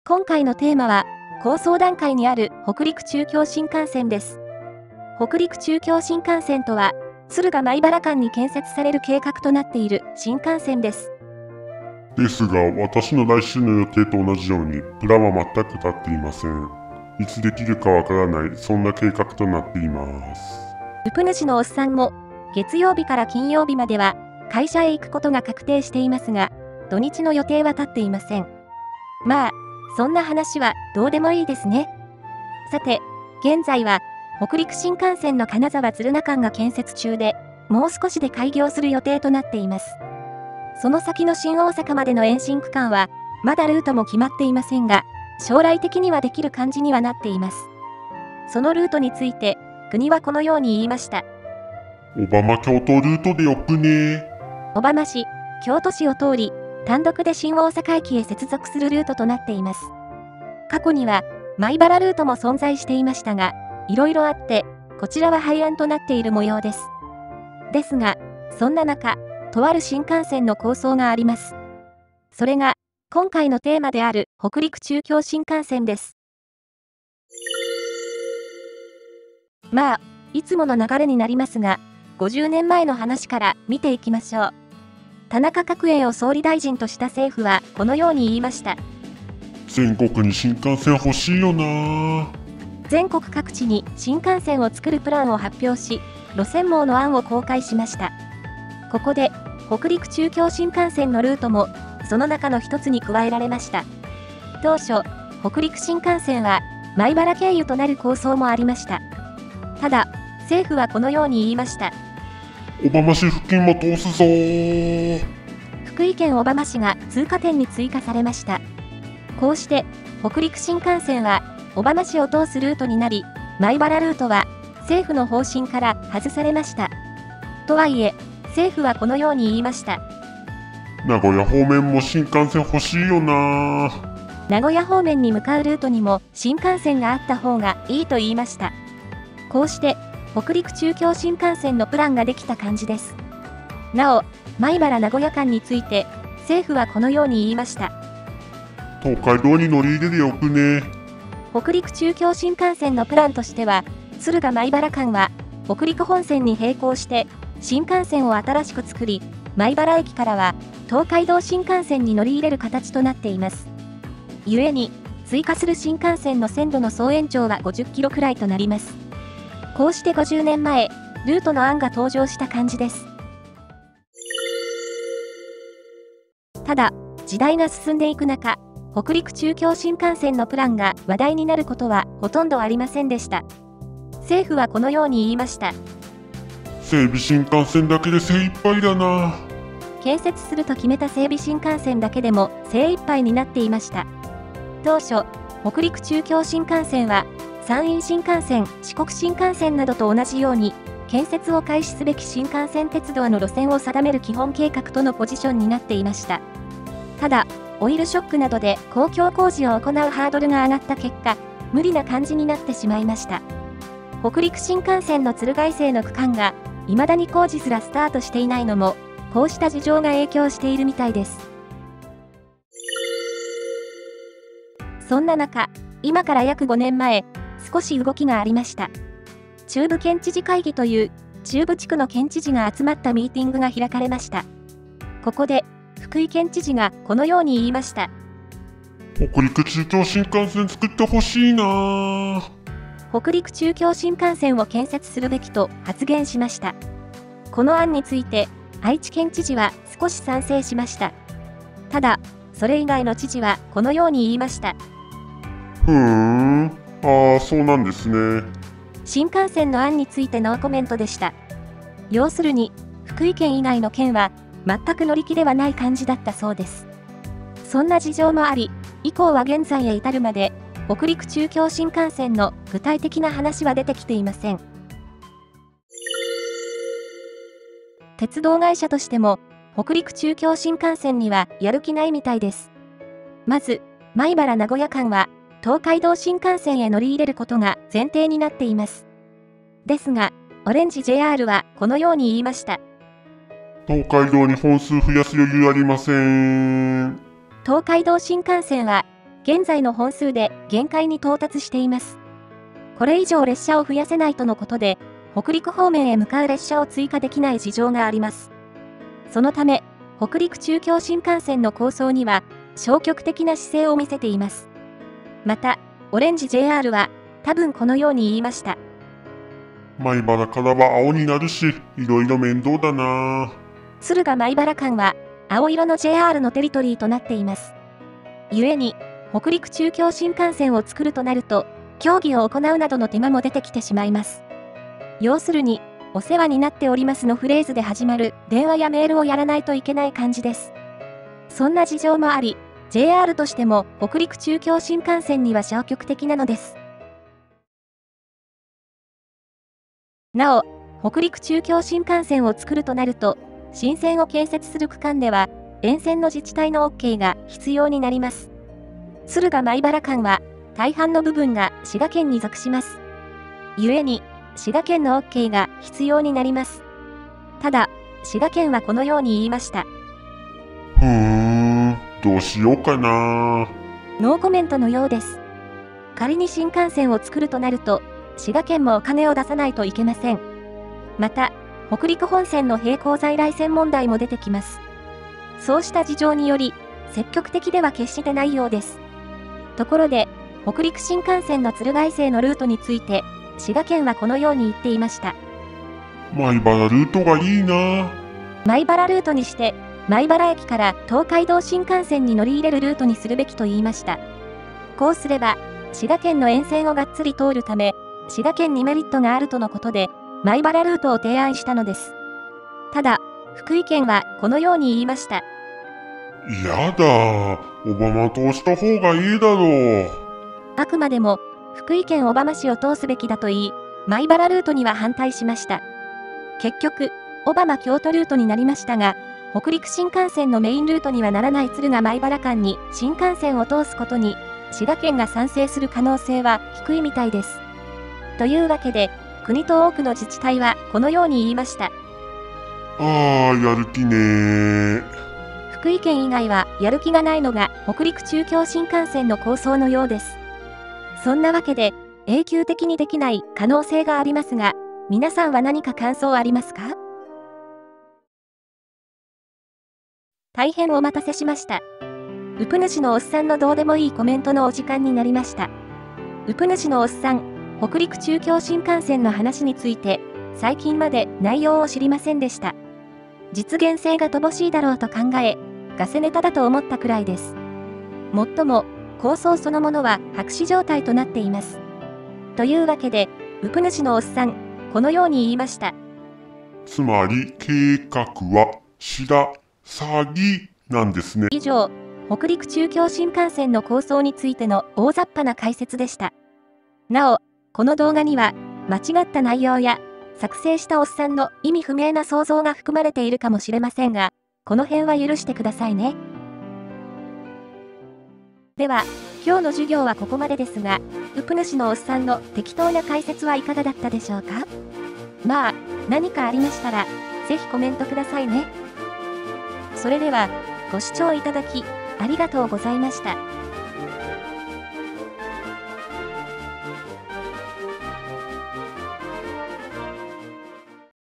今回のテーマは、構想段階にある北陸中京新幹線です。北陸中京新幹線とは、敦賀米原間に建設される計画となっている新幹線です。 ですが、私の来週の予定と同じように、プランは全く立っていません。いつできるかわからない、そんな計画となっています。 ルプ主のおっさんも、月曜日から金曜日までは、会社へ行くことが確定していますが、土日の予定は立っていません。まあ、そんな話はどうでもいいですね。さて、現在は、北陸新幹線の金沢敦賀間が建設中で、もう少しで開業する予定となっています。その先の新大阪までの延伸区間は、まだルートも決まっていませんが、将来的にはできる感じにはなっています。そのルートについて、国はこのように言いました。 小浜京都ルートでよくね。 小浜市、京都市を通り、単独で新大阪駅へ接続するルートとなっています。過去には、米原ルートも存在していましたが、いろいろあって、こちらは廃案となっている模様です。ですが、そんな中、とある新幹線の構想があります。それが、今回のテーマである北陸中京新幹線です。まあ、いつもの流れになりますが、50年前の話から見ていきましょう。田中角栄を総理大臣とした政府はこのように言いました。 全国に新幹線欲しいよな。 全国各地に新幹線を作るプランを発表し、路線網の案を公開しました。ここで、北陸中京新幹線のルートも、その中の一つに加えられました。当初、北陸新幹線は、米原経由となる構想もありました。ただ、政府はこのように言いました。 小浜市付近も通すぞー。 福井県小浜市が通過点に追加されました。こうして、北陸新幹線は、小浜市を通すルートになり、米原ルートは、政府の方針から外されました。とはいえ、政府はこのように言いました。 名古屋方面も新幹線欲しいよな。 名古屋方面に向かうルートにも新幹線があった方がいいと言いました。こうして、北陸中京新幹線のプランができた感じです。なお、米原名古屋間について、政府はこのように言いました。 東海道に乗り入れでよくね。 北陸中京新幹線のプランとしては、敦賀米原間は、北陸本線に並行して、新幹線を新しく作り、米原駅からは、東海道新幹線に乗り入れる形となっています。故に、追加する新幹線の線路の総延長は50キロくらいとなります。こうして50年前、ルートの案が登場した感じです。ただ、時代が進んでいく中、北陸中京新幹線のプランが話題になることはほとんどありませんでした。政府はこのように言いました。 整備新幹線だけで精一杯だな。 建設すると決めた整備新幹線だけでも精一杯になっていました。当初、北陸中京新幹線は、山陰新幹線、四国新幹線などと同じように、建設を開始すべき新幹線鉄道の路線を定める基本計画とのポジションになっていました。ただ、オイルショックなどで公共工事を行うハードルが上がった結果、無理な感じになってしまいました。北陸新幹線の敦賀以西の区間が、未だに工事すらスタートしていないのも、こうした事情が影響しているみたいです。そんな中、今から約5年前、少し動きがありました。中部県知事会議という中部地区の県知事が集まったミーティングが開かれました。ここで、福井県知事がこのように言いました。 北陸中京新幹線作ってほしいな。 北陸中京新幹線を建設するべきと発言しました。この案について、愛知県知事は少し賛成しました。ただ、それ以外の知事はこのように言いました。 そうなんですね。 新幹線の案についてノーコメントでした。要するに、福井県以外の県は、全く乗り気ではない感じだったそうです。そんな事情もあり、以降は現在へ至るまで、北陸中京新幹線の具体的な話は出てきていません。鉄道会社としても、北陸中京新幹線にはやる気ないみたいです。まず、米原名古屋間は、東海道新幹線へ乗り入れることが前提になっています。ですが、オレンジ JR はこのように言いました。 東海道に本数増やす余裕ありません。 東海道新幹線は、 現在の本数で限界に到達しています。これ以上列車を増やせないとのことで、北陸方面へ向かう列車を追加できない事情があります。そのため、北陸中京新幹線の構想には消極的な姿勢を見せています。また、オレンジ JR は多分このように言いました。 米原からは青になるし、いろいろ面倒だな。 敦賀米原間は青色の JR のテリトリーとなっています。故に、北陸中京新幹線を作るとなると、協議を行うなどの手間も出てきてしまいます。要するに、お世話になっておりますのフレーズで始まる電話やメールをやらないといけない感じです。そんな事情もあり、JR としても北陸中京新幹線には消極的なのです。なお、北陸中京新幹線を作るとなると、新線を建設する区間では、沿線の自治体の OK が必要になります。敦賀米原間は、大半の部分が滋賀県に属します。故に、滋賀県の OK が必要になります。ただ、滋賀県はこのように言いました。 どうしようかな。 ノーコメントのようです。仮に新幹線を作るとなると、滋賀県もお金を出さないといけません。また、北陸本線の並行在来線問題も出てきます。そうした事情により、積極的では決してないようです。ところで、北陸新幹線の敦賀伊勢のルートについて、滋賀県はこのように言っていました。 米原ルートがいいな。 米原ルートにして、米原駅から東海道新幹線に乗り入れるルートにするべきと言いました。こうすれば、滋賀県の沿線をがっつり通るため、滋賀県にメリットがあるとのことで、米原ルートを提案したのです。ただ、福井県はこのように言いました。 やだ、小浜通した方がいいだろう。 あくまでも、福井県小浜市を通すべきだと言い、米原ルートには反対しました。結局、小浜京都ルートになりましたが、北陸新幹線のメインルートにはならない敦賀米原間に新幹線を通すことに、滋賀県が賛成する可能性は低いみたいです。というわけで、国と多くの自治体はこのように言いました。 やる気ねー。 福井県以外はやる気がないのが北陸中京新幹線の構想のようです。そんなわけで、永久的にできない可能性がありますが、皆さんは何か感想ありますか？大変お待たせしました。うぷ主のおっさんのどうでもいいコメントのお時間になりました。うぷ主のおっさん、北陸中京新幹線の話について、最近まで内容を知りませんでした。実現性が乏しいだろうと考え、ガセネタだと思ったくらいです。もっとも、構想そのものは白紙状態となっています。というわけで、うぷ主のおっさん、このように言いました。 つまり、計画は白鷺なんですね。 以上、北陸中京新幹線の構想についての大雑把な解説でした。なお、この動画には、間違った内容や、作成したおっさんの意味不明な想像が含まれているかもしれませんが、この辺は許してくださいね。では、今日の授業はここまでですが、うぷ主のおっさんの適当な解説はいかがだったでしょうか？まあ、何かありましたら、ぜひコメントくださいね。それでは、ご視聴いただき、ありがとうございました。